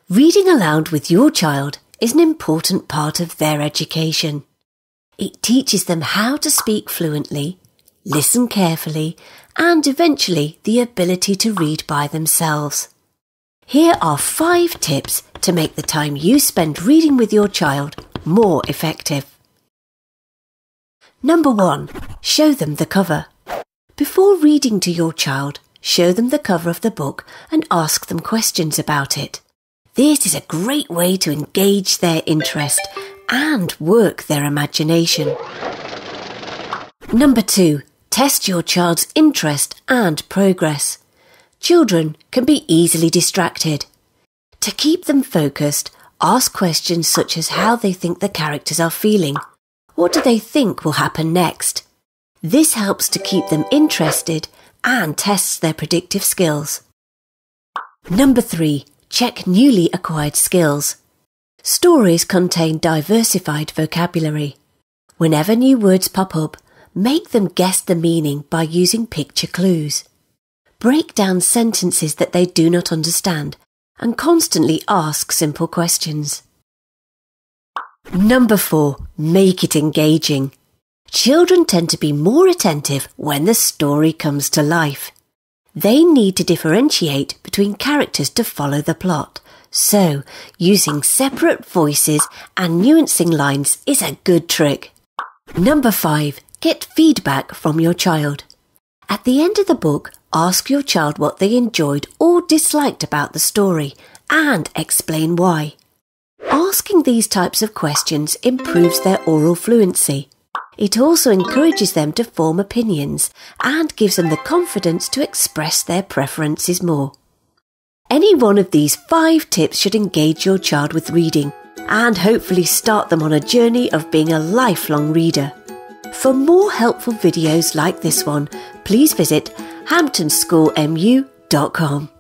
Reading aloud with your child is an important part of their education. It teaches them how to speak fluently, listen carefully, and eventually the ability to read by themselves. Here are 5 tips to make the time you spend reading with your child more effective. Number 1. Show them the cover. Before reading to your child, show them the cover of the book and ask them questions about it. This is a great way to engage their interest and work their imagination. Number 2. Test your child's interest and progress. Children can be easily distracted. To keep them focused, ask questions such as how they think the characters are feeling. What do they think will happen next? This helps to keep them interested and tests their predictive skills. Number 3. Check newly acquired skills. Stories contain diversified vocabulary. Whenever new words pop up, make them guess the meaning by using picture clues. Break down sentences that they do not understand and constantly ask simple questions. Number 4. Make it engaging. Children tend to be more attentive when the story comes to life. They need to differentiate between characters to follow the plot, so using separate voices and nuancing lines is a good trick. Number 5. Get feedback from your child. At the end of the book, ask your child what they enjoyed or disliked about the story and explain why. Asking these types of questions improves their oral fluency. It also encourages them to form opinions and gives them the confidence to express their preferences more. Any one of these 5 tips should engage your child with reading and hopefully start them on a journey of being a lifelong reader. For more helpful videos like this one, please visit hamptonschoolmu.com.